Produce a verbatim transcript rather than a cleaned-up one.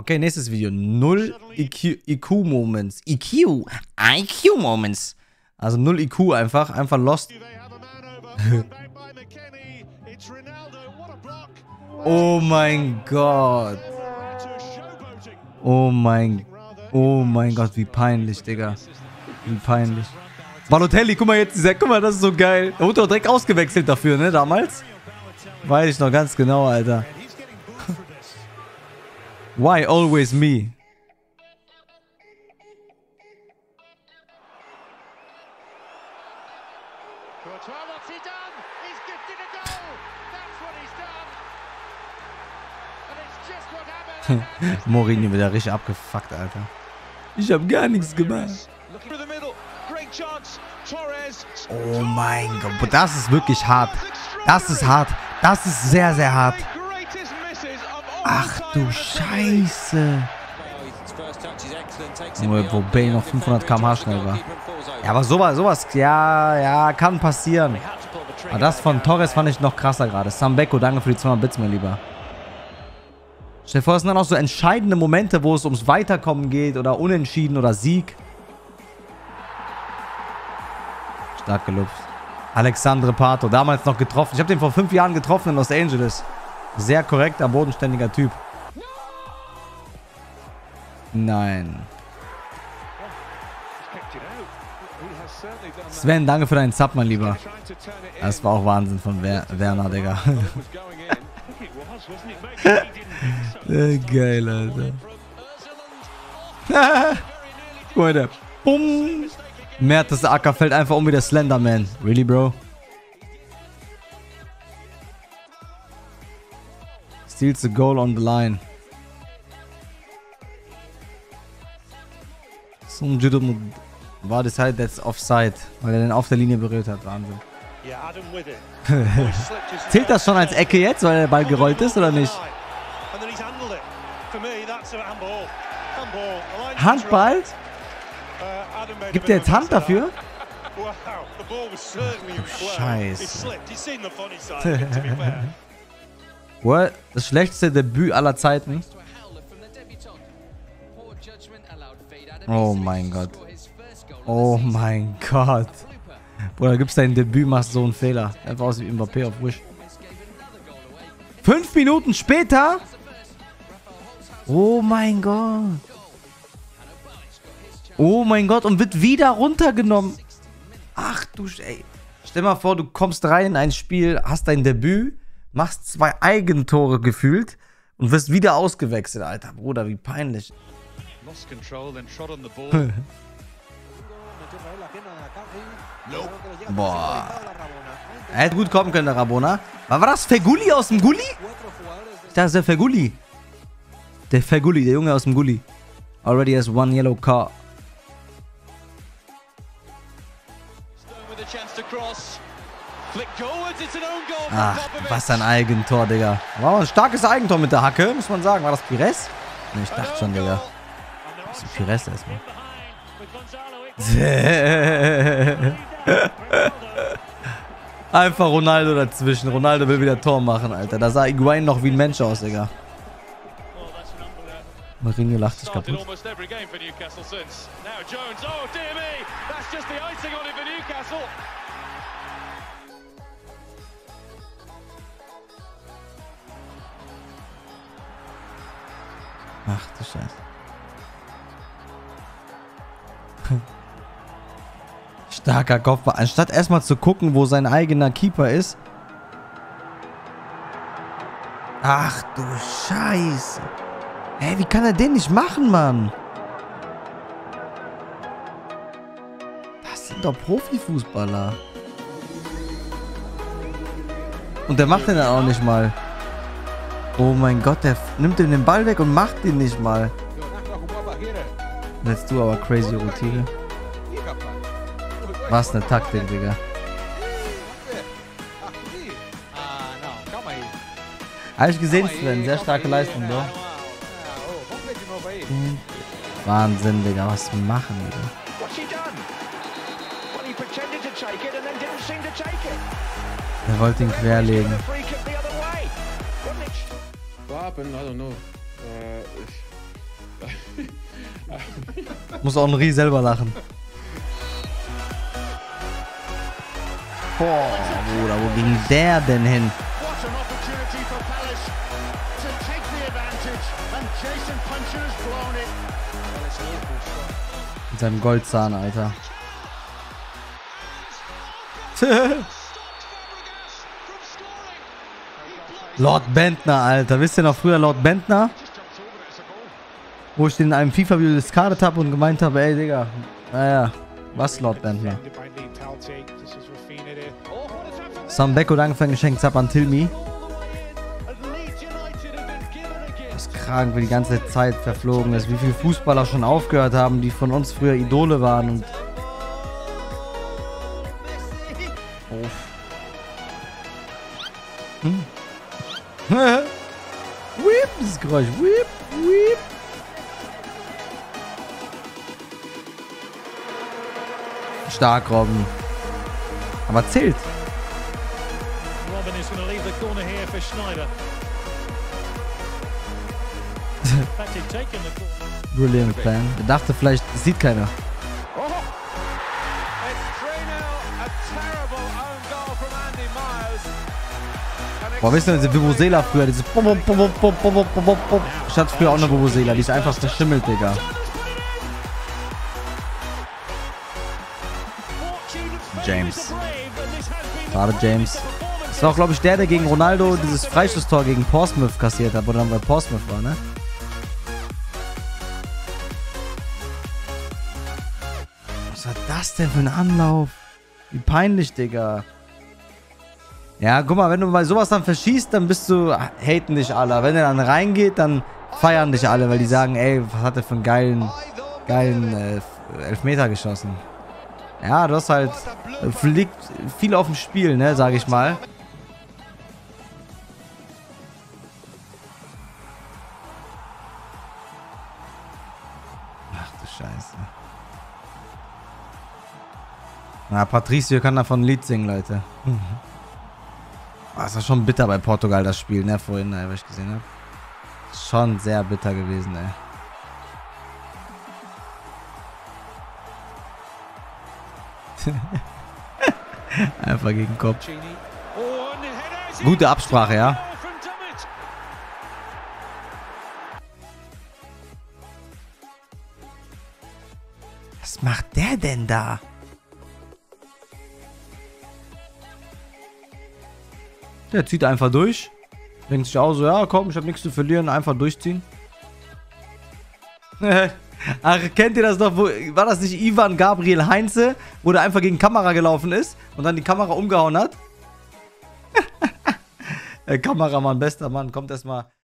Okay, nächstes Video. Null I Q Moments. I Q? I Q Moments. Also null I Q einfach. Einfach lost. Oh mein Gott. Oh mein Oh mein Gott, wie peinlich, Digga. Wie peinlich. Balotelli, guck mal jetzt, dieser, guck mal, das ist so geil. Da wurde doch direkt ausgewechselt dafür, ne, damals? Weiß ich noch ganz genau, Alter. Why always me? Mourinho wieder richtig abgefuckt, Alter. Ich hab gar nichts gemacht. Oh mein Gott, das ist wirklich hart. Das ist hart. Das ist sehr, sehr hart. Ach du Scheiße. Wo Bale noch fünfhundert Kilometer pro Stunde schnell war. Ja, aber sowas, sowas, ja, ja, kann passieren. Aber das von Torres fand ich noch krasser gerade. Sambecco, danke für die zweihundert Bits, mein Lieber. Stell dir vor, es sind dann auch so entscheidende Momente, wo es ums Weiterkommen geht oder Unentschieden oder Sieg. Stark gelupft. Alexandre Pato, damals noch getroffen. Ich habe den vor fünf Jahren getroffen in Los Angeles. Sehr korrekter, bodenständiger Typ. Nein. Sven, danke für deinen Sub, mein Lieber. Das war auch Wahnsinn von Wer Werner, Digga. Geil, Alter. Guck mal, der. Bumm. Mertesacker fällt einfach um wie der Slenderman. Really, Bro? Steals the goal on the line. So ein Judo war das halt jetzt offside, weil er den auf der Linie berührt hat. Wahnsinn. Zählt das schon als Ecke jetzt, weil der Ball gerollt ist, oder nicht? Handball? Gibt er jetzt Hand dafür? Scheiße. What? Das schlechteste Debüt aller Zeiten? Oh mein Gott. Oh mein Gott. Bruder, gibst dein Debüt, machst so einen Fehler. Einfach aus wie Mbappé auf Wish. Fünf Minuten später? Oh mein Gott. Oh mein Gott, und wird wieder runtergenommen. Ach du, ey. Stell mal vor, du kommst rein in ein Spiel, hast dein Debüt, machst zwei Eigentore gefühlt und wirst wieder ausgewechselt, Alter. Bruder, wie peinlich. Boah. Er hätte gut kommen können, der Rabona. Was war das? Feguli aus dem Gully? Ich dachte, das ist der Feguli. Der Feguli, der Junge aus dem Gully. Already has one yellow card. Ach, was ein Eigentor, Digga. Wow, ein starkes Eigentor mit der Hacke, muss man sagen. War das Pires? Ne, ich dachte schon, Digga. Das ist Pires erstmal. Einfach Ronaldo dazwischen. Ronaldo will wieder Tor machen, Alter. Da sah Higuain noch wie ein Mensch aus, Digga. Mourinho lacht sich kaputt. Ach du Scheiße. Starker Kopfball. Anstatt erstmal zu gucken, wo sein eigener Keeper ist. Ach du Scheiße. Hä, wie kann er den nicht machen, Mann? Das sind doch Profifußballer. Und der macht den dann auch nicht mal. Oh mein Gott, der nimmt ihm den Ball weg und macht ihn nicht mal. Let's do our crazy Routine. Was eine Taktik, Digga. Habe ich gesehen, Sven. Sehr starke Leistung, Bro. Wahnsinn, Digga. Was machen die da? Er wollte ihn querlegen. What happened? I don't know. Uh, Muss auch Henri selber lachen. Boah, Bruder, wo ging der denn hin? Mit seinem Goldzahn, Alter. Lord Bentner, Alter. Wisst ihr noch früher Lord Bentner? Wo ich den in einem FIFA-Video discardet habe und gemeint habe, ey, Digga. Naja, was Lord Bentner? Sam Becko, danke für ein Geschenk. Zap an Tilmi. Das ist krank, wie die ganze Zeit verflogen ist. Wie viele Fußballer schon aufgehört haben, die von uns früher Idole waren. Und oh. Hm. Whip, dieses Geräusch. Whip, whip. Stark, Robben. Aber zählt. Robben is going to leave the corner here for Schneider. Patrick taking the corner. Brilliant Plan. Er dachte vielleicht, das sieht keiner. Boah, wisst ihr, diese Vuvuzela früher, dieses Bum, Bum, Bum, Bum, Bum, Bum, Bum, Bum. Ich hatte früher auch eine Vuvuzela, die ist einfach verschimmelt, Digga. James. Gerade James. Das war auch, glaube ich, der, der gegen Ronaldo dieses Freistoßtor gegen Portsmouth kassiert hat, wo dann bei Portsmouth war, ne? Was war das denn für ein Anlauf? Wie peinlich, Digga. Ja, guck mal, wenn du mal sowas dann verschießt, dann bist du, haten dich alle. Wenn er dann reingeht, dann feiern dich alle, weil die sagen, ey, was hat er für einen geilen, geilen äh, Elfmeter geschossen. Ja, du hast halt, fliegt viel auf dem Spiel, ne, sag ich mal. Ach du Scheiße. Na, Patricio kann davon ein Lied singen, Leute. Mhm. Das war schon bitter bei Portugal, das Spiel, ne, vorhin, ne, was ich gesehen habe. Schon sehr bitter gewesen, ey. Einfach gegen den Kopf. Gute Absprache, ja. Was macht der denn da? Der zieht einfach durch. Denkt sich auch so, ja komm, ich habe nichts zu verlieren, einfach durchziehen. Ach, kennt ihr das noch? Wo, war das nicht Ivan Gabriel Heinze, wo der einfach gegen Kamera gelaufen ist und dann die Kamera umgehauen hat? Der Kameramann, bester Mann, kommt erstmal.